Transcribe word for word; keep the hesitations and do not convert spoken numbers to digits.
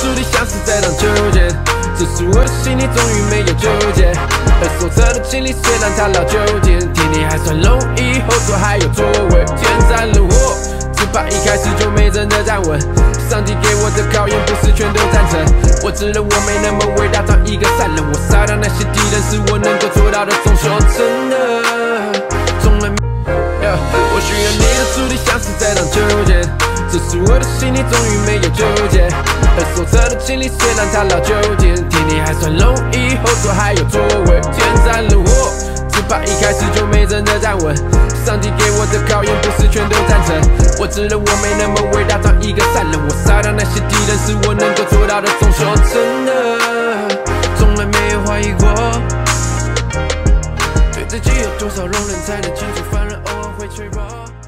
注定像是在荡秋千，只是我的心里终于没有纠结。而受挫的经历虽然它老纠结，天地还算容易，后座还有座位。天灾人祸，只怕一开始就没真的站稳。上帝给我的考验不是全都赞成，我知道我没那么伟大，当一个善人。我杀掉那些敌人是我能够做到的，总说真的，从来没。Yeah, 我需要你的注定像是在荡秋千，只是我的心里终于没有纠结。而受挫的经历虽然它老纠结，天地还算容易，后座还有座位。天灾人祸，只怕一开始就没真的站稳。上帝给我的考验不是全都赞成，我知道我没那么伟大，当一个善人。我杀掉那些敌人是我能够做到的，总说真的，从来没有怀疑过。对自己有多少容忍，才能清楚凡人偶尔会脆弱。